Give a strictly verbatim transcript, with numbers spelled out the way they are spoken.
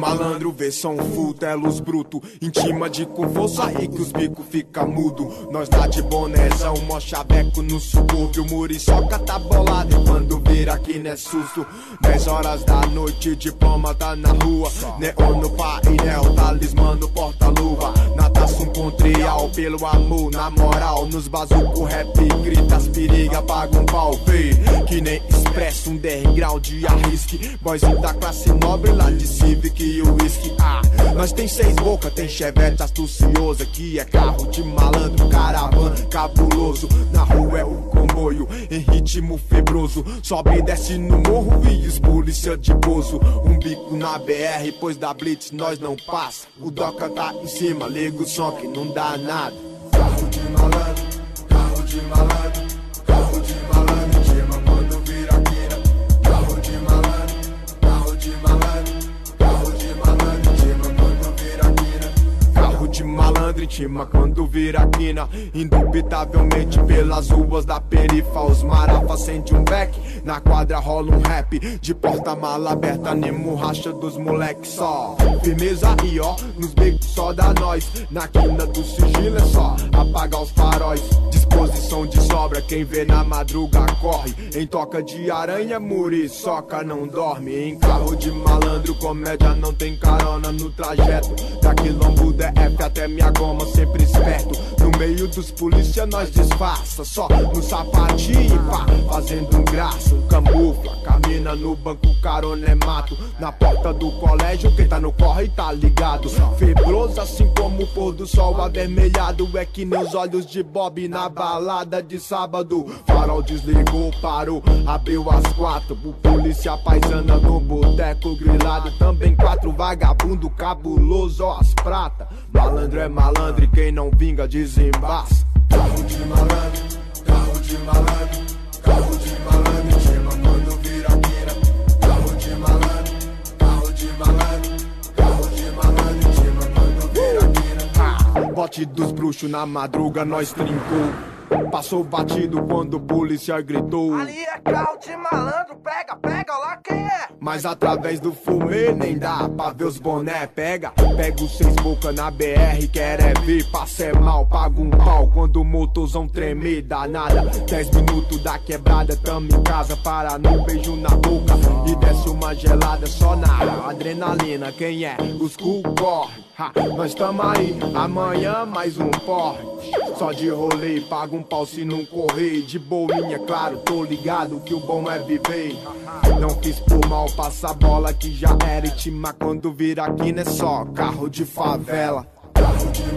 malandro, vê som full, telos bruto, intima de com força aí que os bicos fica mudo. Nós tá de bonezão, mó chaveco no subúrbio, muriçoca tá bolado e quando vira aqui não é susto. Dez horas da noite, diploma tá na rua, neon no painel, talismã no porta-luva. Natação contrial, pelo amor, na moral, nos bazuco rap, grita as periga, paga um pau, vê, que nem expresso, underground de arrisque, boyzinho da classe nobre lá de Civic e o whisky. Ah, nós tem seis boca, tem chevette astuciosa, que é carro de malandro, caravana cabuloso. Na rua é o comboio, em ritmo febroso, sobe e desce no morro e os polícia de bozo. Um bico na B R, pois da blitz nós não passa, o doca tá em cima, liga o som que não dá nada. Carro de malandro, carro de malandro, carro de malandro, chama quando vira quina. Carro de malandro, carro de malandro, carro de malandro, chama quando vira quina. Carro de malandro, intima quando vira quina. Indubitavelmente pelas ruas da perifa, os marafa sente um beck, na quadra rola um rap, de porta-mala aberta, animo racha dos moleques só. Firmeza aí ó, nos becos só da nós, na quina do sigilo é só apagar os faróis. Disposição de sobra, quem vê na madruga corre, em toca de aranha, muriçoca não dorme. Em carro de malandro, comédia não tem carona no trajeto, da quilombo D F até minha goma, sempre esperto. No meio dos polícia nós disfarça, só no sapatinho pá, fazendo um graça, camufla, camina no banco, carona é mato. Na porta do colégio, quem tá no corre tá ligado, febroso assim como o pôr do sol avermelhado, é que nem os olhos de Bob na balada de sábado. Farol desligou, parou, abriu às quatro, o polícia paisana no boteco grilado. Também quatro vagabundo cabuloso, ó as prata. Malandro é malandro e quem não vinga desembaça. Carro de malandro, carro de malandro, carro de malandro, chama quando vira quina. Carro de malandro, carro de malandro, carro de malandro, chama quando vira quina. Ah, bote dos bruxos na madruga nós trincou, passou batido quando o polícia gritou. Ali é carro de malandro, pega, pega lá quem é. Mas através do fumê nem dá pra ver os boné. Pega, pega os seis boca na B R, quer é ver, passa é mal, paga um pau quando o motorzão tremer, dá nada. Dez minutos da quebrada, tamo em casa, para no beijo na boca e desce uma gelada só na adrenalina. Quem é? Os cu corre, ha, nós tamo aí, amanhã mais um porre. Só de rolê, paga um pau se não correr. De boinha, claro, tô ligado que o bom é viver. Não quis por mal, passa a bola que já era intima. Quando vira aqui não é só carro de favela. Carro de